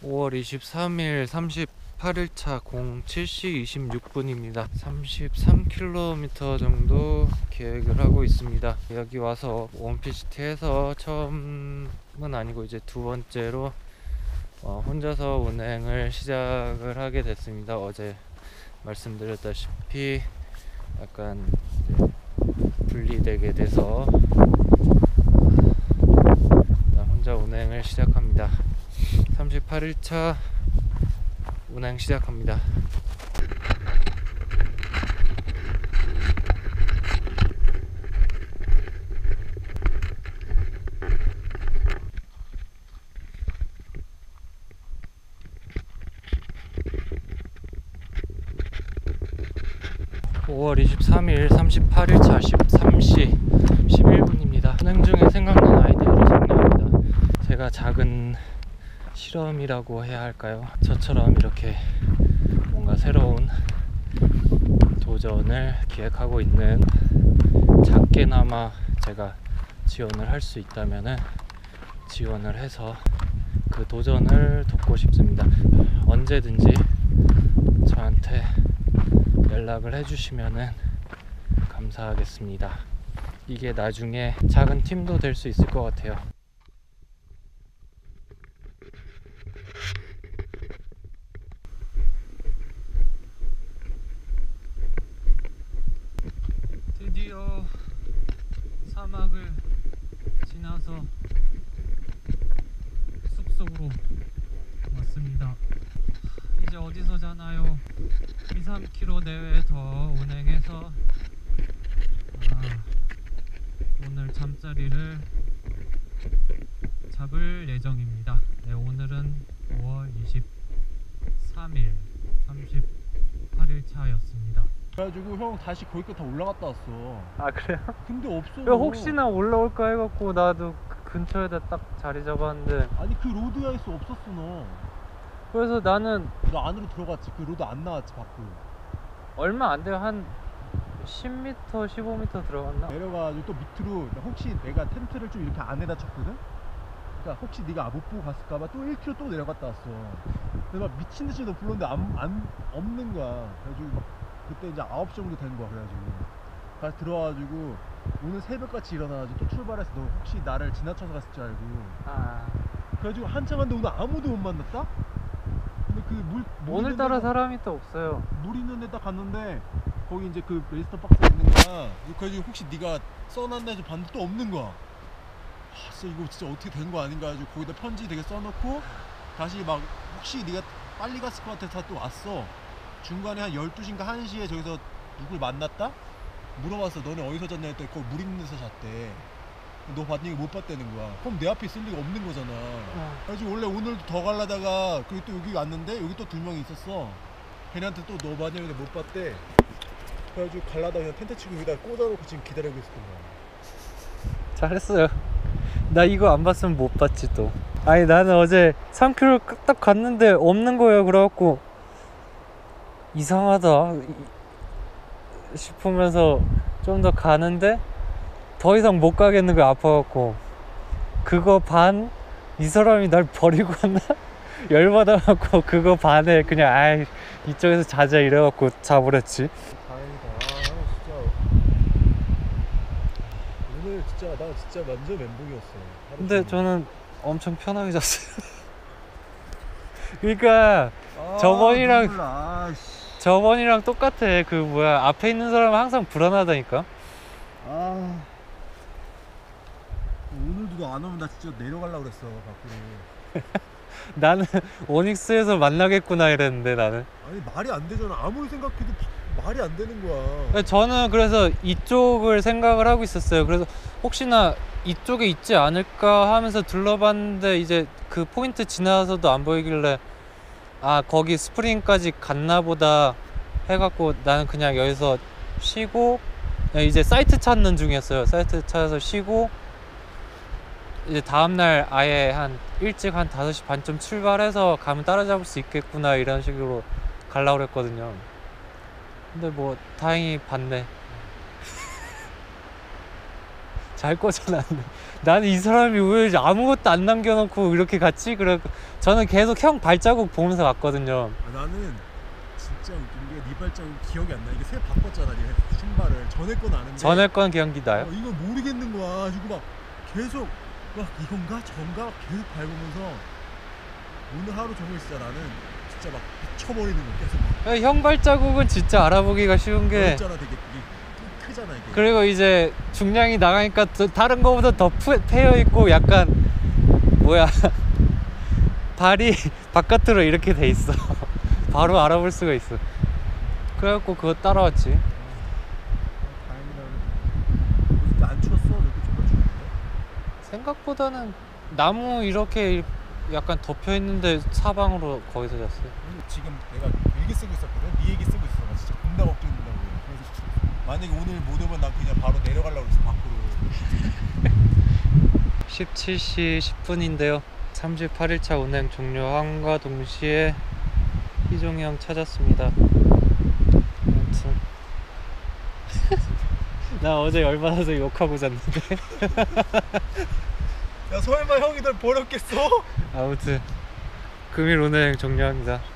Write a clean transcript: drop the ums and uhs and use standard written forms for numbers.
5월 23일 38일차 07시 26분입니다. 33km 정도 계획을 하고 있습니다. 여기 와서 PCT에서 처음은 아니고 이제 두 번째로 혼자서 운행을 시작을 하게 됐습니다. 어제 말씀드렸다시피 약간 분리되게 돼서 혼자 운행을 시작합니다. 38일차 운행 시작합니다. (5월 23일) 38일차 13시 11분입니다. 운행 중에 생각난 아이디어를 정리합니다. 제가 작은 실험이라고 해야 할까요? 저처럼 이렇게 뭔가 새로운 도전을 기획하고 있는, 작게나마 제가 지원을 할 수 있다면은 지원을 해서 그 도전을 돕고 싶습니다. 언제든지 저한테 연락을 해주시면은 감사하겠습니다. 이게 나중에 작은 팀도 될 수 있을 것 같아요. 드디어 사막을 지나서 숲속으로 왔습니다. 이제 어디서 자나요? 2-3km 내외 더 운행해서 오늘 잠자리를 잡을 예정입니다. 네, 오늘은 5월 23일 38일차였습니다. 그래가지고 형 다시 거기까지 다 올라갔다 왔어. 아, 그래요? 근데 없어. 야, 혹시나 올라올까 해갖고 나도 그 근처에다 딱 자리 잡았는데, 아니 그 로드야에서 없었어 너. 그래서 나는 너 안으로 들어갔지. 그 로드 안 나왔지 밖으로. 얼마 안 돼요. 한 10m 15m 들어갔나? 내려가지고 또 밑으로 혹시 내가 텐트를 좀 이렇게 안에다 쳤거든? 그러니까 혹시 네가 못 보고 갔을까봐 또 1km 또 내려갔다 왔어. 근데 막 미친듯이 너 불렀는데 없는 거야. 그래가지고 막 그때 이제 9시 정도 된 거야. 그래가지고 다시 들어와가지고 오늘 새벽같이 일어나가지고 또 출발해서 너 혹시 나를 지나쳐서 갔을 줄 알고. 그래가지고 한참 갔는데 오늘 아무도 못 만났다? 근데 그 물 오늘따라 사람이 또 없어요. 물 있는 데딱 갔는데 거기 이제 그 레지스터 박스가 있는 거야. 그래가지고 혹시 네가 써놨나 해서 봤는데 또 없는 거야. 진짜 이거 진짜 어떻게 된 거 아닌가 해가지고 거기다 편지 되게 써놓고 다시 막 혹시 네가 빨리 갔을 것 같아서 또 왔어. 중간에 한 12시인가 1시에 저기서 누굴 만났다? 물어봤어. 너네 어디서 잤냐 했더니 거기 물 있는 데서 잤대. 너 봤니? 못 봤다는 거야. 그럼 내 앞에 있을 리가 없는 거잖아. 그래가지고 원래 오늘도 더 가려다가 그리고 또 여기 왔는데 여기 또 2명이 있었어. 걔네한테 또 너 봤냐 했는데 못 봤대. 그래가지고 갈라다 그냥 텐트 치고 여기다 꽂아놓고 지금 기다리고 있었던 거야. 잘했어요. 나 이거 안 봤으면 못 봤지 또. 아니, 나는 어제 3km 딱 갔는데 없는 거예요. 그래갖고 이상하다 싶으면서 좀 더 가는데 더 이상 못 가겠는 거야. 아파갖고. 그거 반? 이 사람이 날 버리고 왔나? 열받아갖고 그거 반에 그냥 이쪽에서 자자 이래갖고 자버렸지. 다행이다. 진짜 오늘 진짜 나 진짜 완전 멘붕이었어. 근데 저는 엄청 편하게 잤어요. 그러니까 저번이랑 똑같아. 그 뭐야, 앞에 있는 사람은 항상 불안하다니까. 오늘도 너 안 오면 나 진짜 내려가려고 그랬어 밖으로. 나는 오닉스에서 만나겠구나 이랬는데 나는. 아니 말이 안 되잖아. 아무리 생각해도 말이 안 되는 거야. 저는 그래서 이쪽을 생각을 하고 있었어요. 그래서 혹시나 이쪽에 있지 않을까 하면서 둘러봤는데 이제 그 포인트 지나서도 안 보이길래 거기 스프링까지 갔나 보다 해갖고 나는 그냥 여기서 쉬고 이제 사이트 찾는 중이었어요. 사이트 찾아서 쉬고 이제 다음날 아예 일찍 한 5시 반쯤 출발해서 가면 따라잡을 수 있겠구나 이런 식으로 가려고 그랬거든요. 근데 뭐 다행히 봤네. 잘 꺼져놨네. 나는 이 사람이 왜 아무것도 안 남겨놓고 이렇게 갔지? 그래 저는 계속 형 발자국 보면서 갔거든요. 나는 진짜 웃긴 게 네 발자국 기억이 안 나. 이게 새 바꿨잖아, 네 신발을. 전에 건 아는데. 전에 건 기억이 나요? 이걸 모르겠는 거야. 그리고 막 계속 막 이건가 저건가 계속 밟으면서 오늘 하루 종일 진짜 나는 진짜 막 미쳐버리는 거 계속. 형 발자국은 진짜 알아보기가 쉬운 게 있잖아, 되게 크잖아 이게. 그리고 이제 중량이 나가니까 다른 거보다 더 패여 있고 약간 뭐야 발이 바깥으로 이렇게 돼 있어. 바로 알아볼 수가 있어. 그래갖고 그거 따라왔지. 다행이다. 안 추웠어? 이렇게 정말 추운데? 생각보다는 나무 이렇게 약간 덮여 있는데 사방으로 거기서 잤어요. 지금 내가 일기 쓰고 있었거든. 네 얘기 쓰고 있어. 나 진짜 겁나 걱정된다고. 그래서 만약에 오늘 못 오면 나 그냥 바로 내려가려고 했어, 밖으로. 17시 10분인데요 38일차 운행 종료함과 동시에 희종이 형 찾았습니다. 아무튼 나 어제 열받아서 욕하고 잤는데 야 설마 형이 널 버렸겠어? 아무튼 금일 운행 종료합니다.